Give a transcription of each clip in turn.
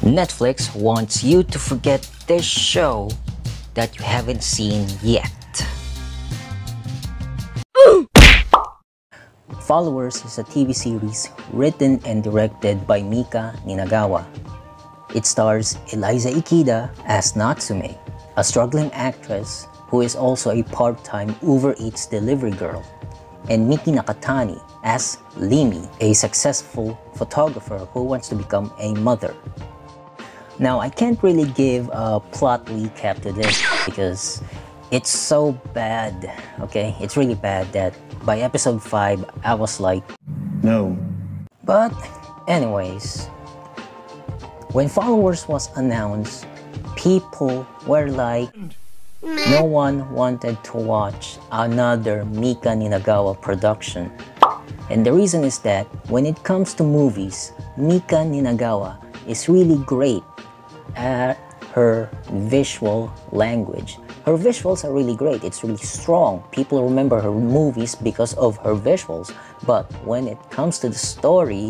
Netflix wants you to forget this show that you haven't seen yet. Followers is a TV series written and directed by Mika Ninagawa. It stars Eliza Ikeda as Natsume, a struggling actress who is also a part-time Uber Eats delivery girl, and Miki Nakatani as Limi, a successful photographer who wants to become a mother. Now, I can't really give a plot recap to this because it's so bad, okay? It's really bad that by episode 5, I was like, no. But anyways, when Followers was announced, people were like, no one wanted to watch another Mika Ninagawa production. And the reason is that when it comes to movies, Mika Ninagawa is really great at her visual language. Her visuals are really great. It's really strong. People remember her movies because of her visuals. But when it comes to the story,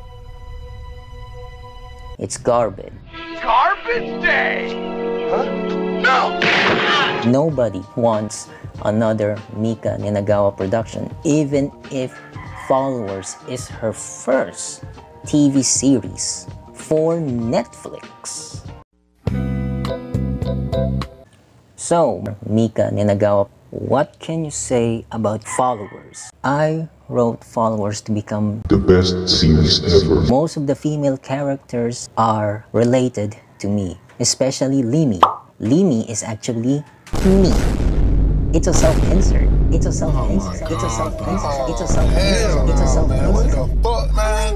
it's garbage. Garbage day! Huh? No! Nobody wants another Mika Ninagawa production, even if Followers is her first TV series for Netflix. So, Mika Ninagawa, what can you say about Followers? I wrote Followers to become the best series ever. Most of the female characters are related to me, especially Limi. Limi is actually me. It's a self-insert. It's a self-insert. It's a self-insert. It's a self-insert. It's a self-insert. What the fuck, man?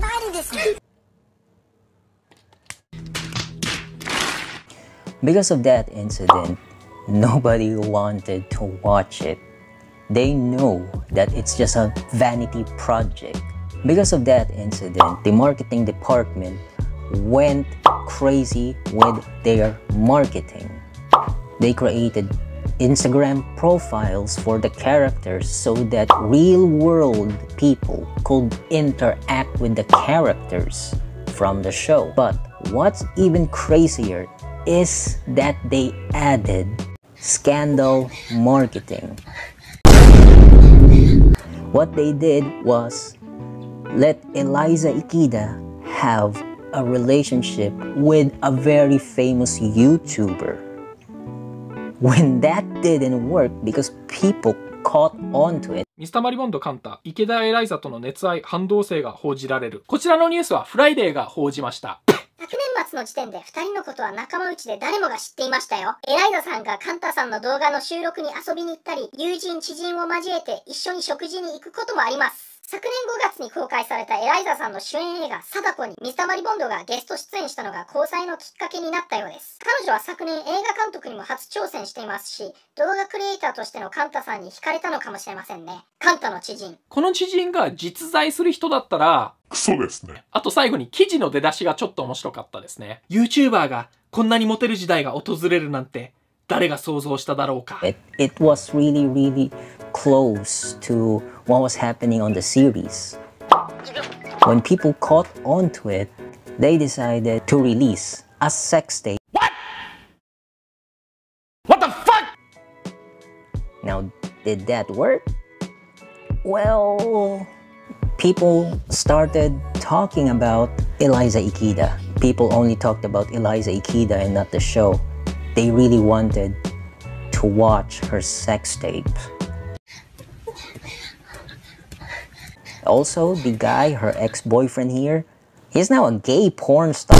Because of that incident, nobody wanted to watch it. They know that it's just a vanity project. Because of that incident, the marketing department went crazy with their marketing. They created Instagram profiles for the characters so that real-world people could interact with the characters from the show. But what's even crazier is that they added scandal marketing. What they did was let Eliza Ikeda have a relationship with a very famous YouTuber. When that didn't work because people caught on to it. ミスターマリボンドカンタ、池田エライザとの熱愛反動性が報じられる。こちらのニュースはフライデーが報じました。 昨年末の時点で2人のことは仲間内で誰もが知っていましたよ。エライザさんがカンタさんの動画の収録に遊びに行ったり、友人知人を交えて一緒に食事に行くこともあります。昨年5月に公開されたエライザさんの主演映画「貞子」に水溜りボンドがゲスト出演したのが交際のきっかけになったようです。彼女は昨年映画監督にも初挑戦していますし、動画クリエイターとしてのカンタさんに惹かれたのかもしれませんね。カンタの知人。 この知人が実在する人だったらクソですね。 あと最後に記事の出だしがちょっと面白かったですね。YouTuber がこんなにモテる時代が訪れるなんて誰が想像しただろうか。 It was really close to what was happening on the series. When people caught on to it, they decided to release a sex tape. What the fuck? Now, did that work? Well, people started talking about Eliza Ikeda. People only talked about Eliza Ikeda and not the show. They really wanted to watch her sex tape. Also, the guy, her ex-boyfriend here, he's now a gay porn star.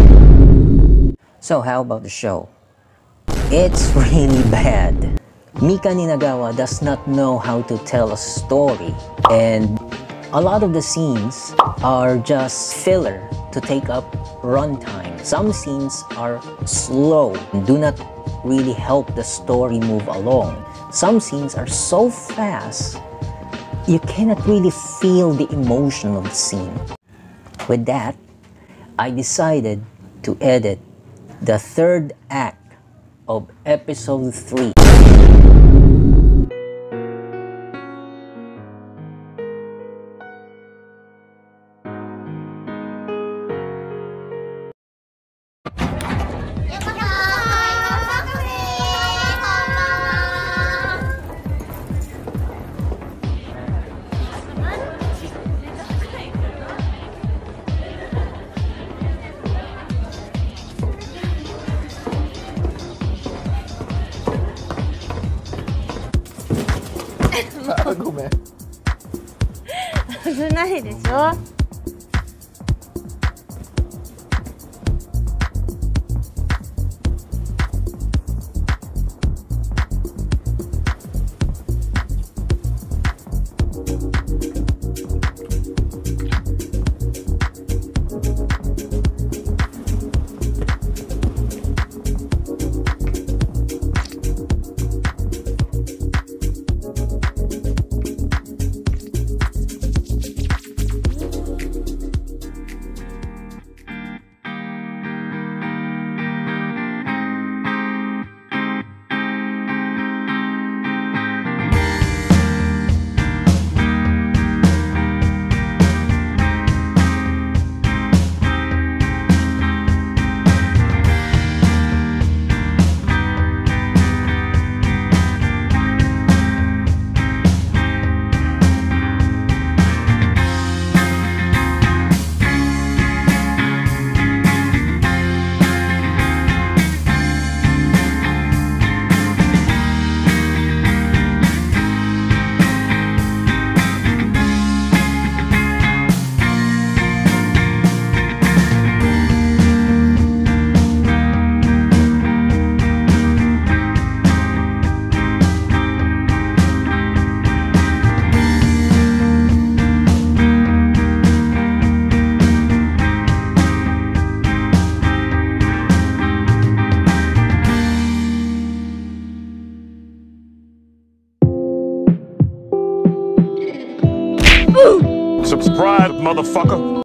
So how about the show? It's really bad. Mika Ninagawa does not know how to tell a story, and a lot of the scenes are just filler to take up runtime. Some scenes are slow and do not really help the story move along. Some scenes are so fast, you cannot really feel the emotion of the scene. With that, I decided to edit the third act of episode 3. ごめん。 危ないでしょ。 Subscribe, motherfucker.